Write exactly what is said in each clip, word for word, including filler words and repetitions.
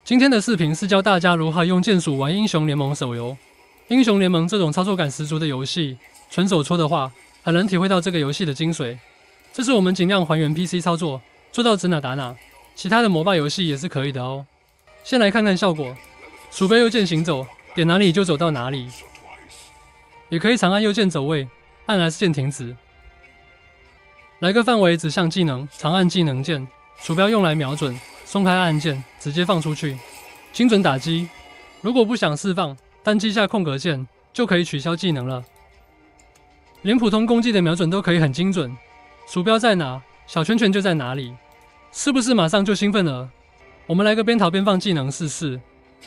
今天的视频是教大家如何用键鼠玩英雄联盟手游。英雄联盟这种操作感十足的游戏，纯手搓的话，很能体会到这个游戏的精髓。这是我们尽量还原 P C 操作，做到指哪打哪。其他的MOBA游戏也是可以的哦。先来看看效果，鼠标右键行走，点哪里就走到哪里。也可以长按右键走位，按 S 键停止。来个范围指向技能，长按技能键，鼠标用来瞄准，松开按键，直接放出去，精准打击。如果不想释放，单击下空格键就可以取消技能了。连普通攻击的瞄准都可以很精准，鼠标在哪，小圈圈就在哪里，是不是马上就兴奋了？我们来个边逃边放技能试试。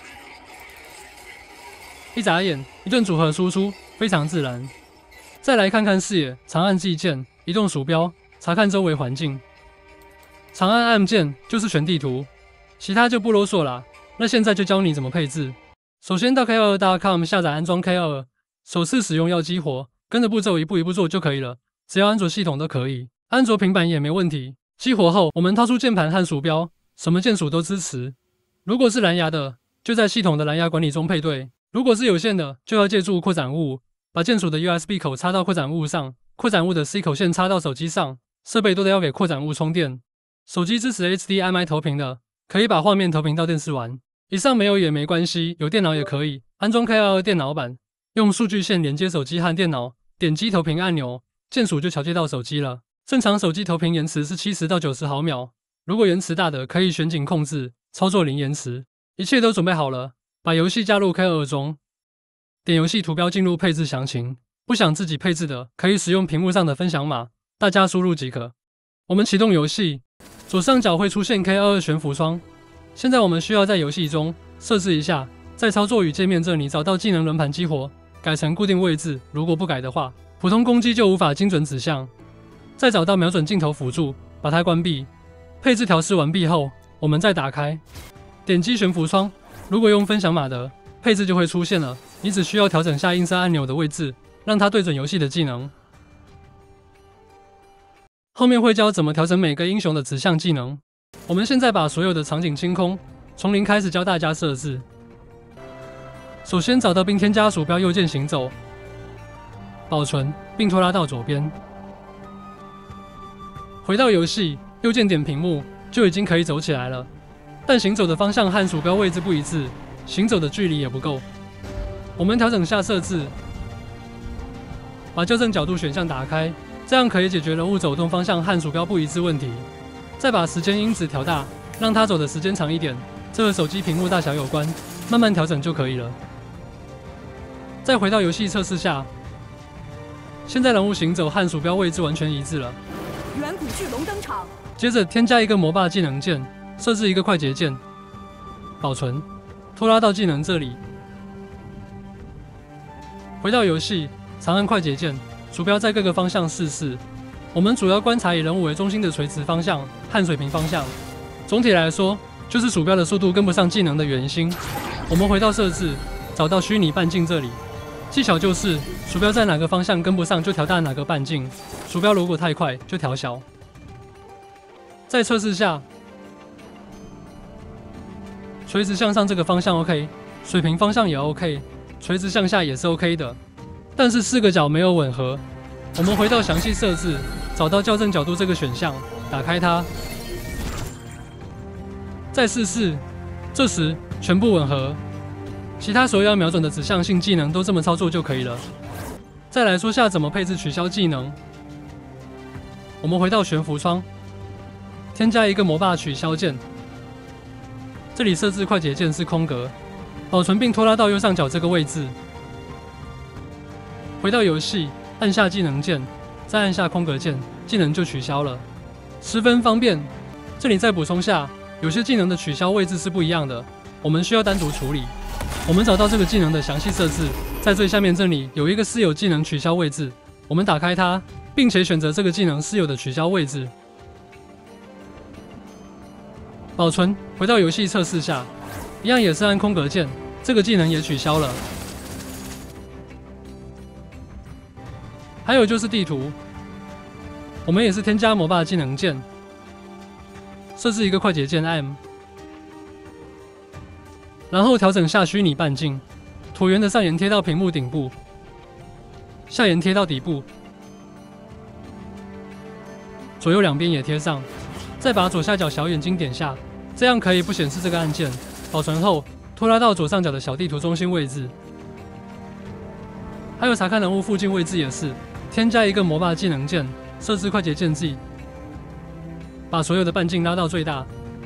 一眨眼，一顿组合输出，非常自然。再来看看视野，长按 G 键，移动鼠标，查看周围环境。长按 M 键就是全地图，其他就不啰嗦啦。那现在就教你怎么配置。首先到 K 二 点 com 下载安装 K 二， 首次使用要激活，跟着步骤一步一步做就可以了。只要安卓系统都可以，安卓平板也没问题。激活后，我们掏出键盘和鼠标，什么键鼠都支持。如果是蓝牙的，就在系统的蓝牙管理中配对；如果是有线的，就要借助扩展物，把键鼠的 U S B 口插到扩展物上，扩展物的 C 口线插到手机上，设备都得要给扩展物充电。手机支持 H D M I 投屏的，可以把画面投屏到电视玩。以上没有也没关系，有电脑也可以。安装 K 二 电脑版，用数据线连接手机和电脑，点击投屏按钮，键鼠就桥接到手机了。正常手机投屏延迟是七十到九十毫秒，如果延迟大的可以选景控制，操作零延迟。一切都准备好了，把游戏加入 K 二 中，点游戏图标进入配置详情。不想自己配置的，可以使用屏幕上的分享码，大家输入即可。我们启动游戏，左上角会出现 K 二 悬浮窗。现在我们需要在游戏中设置一下，在操作与界面这里找到技能轮盘激活，改成固定位置。如果不改的话，普通攻击就无法精准指向。再找到瞄准镜头辅助，把它关闭。配置调试完毕后，我们再打开，点击悬浮窗。如果用分享码的，配置就会出现了。你只需要调整下映射按钮的位置，让它对准游戏的技能。后面会教怎么调整每个英雄的指向技能。我们现在把所有的场景清空，从零开始教大家设置。首先找到并添加鼠标右键行走，保存并拖拉到左边。回到游戏，右键点屏幕就已经可以走起来了，但行走的方向和鼠标位置不一致，行走的距离也不够。我们调整下设置，把校正角度选项打开，这样可以解决人物走动方向和鼠标不一致问题。再把时间因子调大，让它走的时间长一点，这和手机屏幕大小有关，慢慢调整就可以了。再回到游戏测试下，现在人物行走和鼠标位置完全一致了。 远古巨龙登场。 接着添加一个MOBA技能键，设置一个快捷键，保存，拖拉到技能这里。回到游戏，长按快捷键，鼠标在各个方向试试。我们主要观察以人物为中心的垂直方向和水平方向。总体来说，就是鼠标的速度跟不上技能的圆心。我们回到设置，找到虚拟半径这里。技巧就是，鼠标在哪个方向跟不上就调大哪个半径，鼠标如果太快就调小。再测试下，垂直向上这个方向 OK， 水平方向也 OK， 垂直向下也是 OK 的，但是四个角没有吻合。我们回到详细设置，找到校正角度这个选项，打开它，再试试，这时全部吻合。其他所有要瞄准的指向性技能都这么操作就可以了。再来说下怎么配置取消技能。我们回到悬浮窗，添加一个MOBA取消键，这里设置快捷键是空格，保存并拖拉到右上角这个位置。回到游戏，按下技能键，再按下空格键，技能就取消了，十分方便。这里再补充下，有些技能的取消位置是不一样的，我们需要单独处理。我们找到这个技能的详细设置，在最下面这里有一个私有技能取消位置，我们打开它，并且选择这个技能私有的取消位置，保存。回到游戏测试下，一样也是按空格键，这个技能也取消了。还有就是地图，我们也是添加MOBA技能键，设置一个快捷键 M， 然后调整下虚拟半径，椭圆的上沿贴到屏幕顶部，下沿贴到底部，左右两边也贴上，再把左下角小眼睛点下，这样可以不显示这个按键。保存后，拖拉到左上角的小地图中心位置。还有查看人物附近位置也是，添加一个魔霸技能键，设置快捷键技，把所有的半径拉到最大。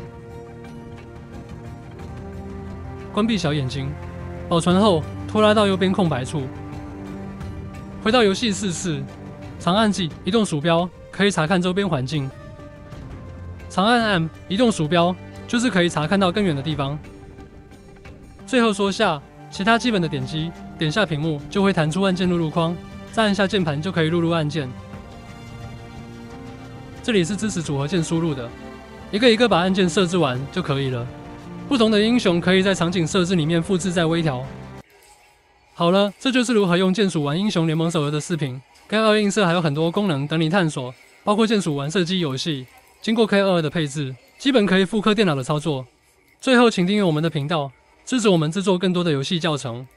关闭小眼睛，保存后拖拉到右边空白处，回到游戏试试。长按键移动鼠标可以查看周边环境，长按 M 移动鼠标就是可以查看到更远的地方。最后说下其他基本的点击，点下屏幕就会弹出按键录入框，再按下键盘就可以录入按键。这里是支持组合键输入的，一个一个把按键设置完就可以了。不同的英雄可以在场景设置里面复制再微调。好了，这就是如何用键鼠玩英雄联盟手游的视频。K 二 映射还有很多功能等你探索，包括键鼠玩射击游戏。经过 K 二 的配置，基本可以复刻电脑的操作。最后，请订阅我们的频道，支持我们制作更多的游戏教程。